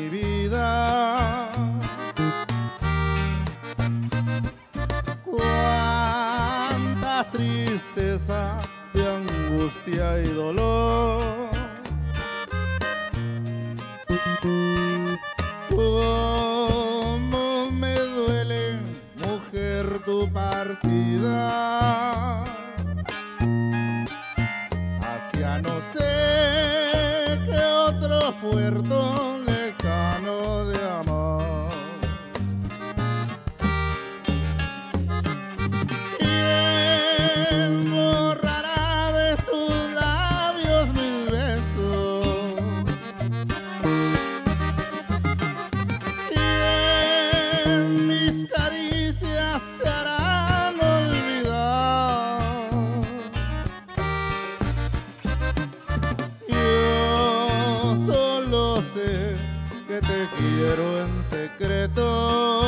mi vida. Cuánta tristeza y angustia y dolor. Cómo me duele, mujer, tu partida hacia no sé qué otro puerto lejano de amor. ¿Quién borrará de tus labios mis besos? ¿Quién mis caricias te harán olvidar? Yo solo sé que te quiero en secreto.